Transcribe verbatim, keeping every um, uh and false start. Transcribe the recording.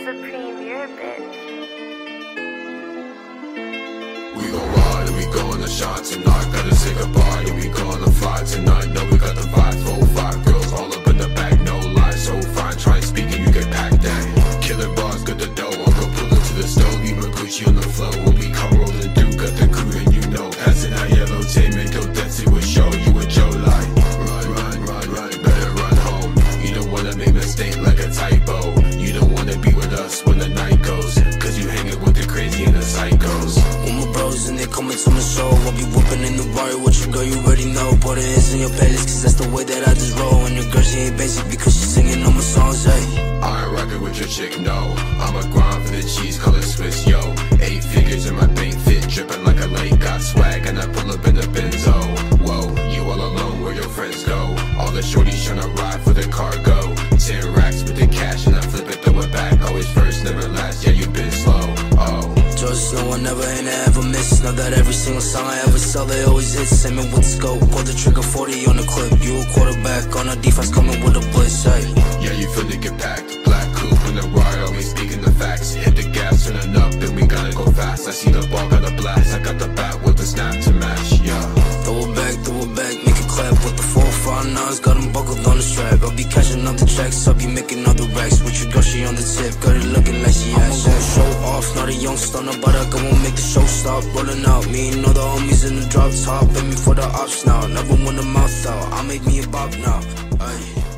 Supreme, you're a bitch. We gon' ride and we go on a shot tonight. Gotta say goodbye and we go on a flight tonight. Know we got the vibes, four, five girls all up in the back, no lies, so fine. Try and speak and you get packed down. Killing bars, got the dough, I'll go pull it to the stove. Leave my Gucci on the floor when we come rolling through. Got the crew and you know, passing that yellow tape, make your dance to a show. You and Joe like, run, run, run, run, better run home. You don't wanna make mistake like a typo. You don't wanna be with us when the night goes, cause you hanging with the crazy and the psychos. And they coming to my show. I'll be whooping in the bar. What you girl, you already know. Put it in your playlist, cause that's the way that I just roll. And your girl, she ain't basic because she's singing on my songs, hey. I ain't rockin' with your chick, no. I'm a grind for the cheese, call it Swiss, yo. Eight figures in my bank fit, dripping like a lake. Got swag and I pull up in the Benzo. Whoa, you all alone, where your friends go? All the shorties tryna ride for the cargo. Ten racks with the cash and I flip it, throw it back. Always first, never last, yeah, you been slow, oh. Just know I never ain't ever miss. Know that every single song I ever sell, they always hit. Same with the scope, pull the trigger forty on the clip. You a quarterback on a defense coming with a blitz, hey. Yeah, you feel it get packed. Black coupe in the ride, always speaking the facts. Hit the gas, turning up, and we gotta go fast. I see the ball, got a blast. I got the bat with the snap to match, yeah. Throw it back, throw it back, make it clap. With the four five nines, got them buckled on the strap. I'll be cashing out the checks, I'll be making other racks. With your girl, she on the tip, got it looking like she has. I'm gonna show off, not a young stunner, but I go and make the show stop. Rolling out, me and all the homies in the drop top. Aiming for the ops now, never want the mouth out. I make me a bop now, ay.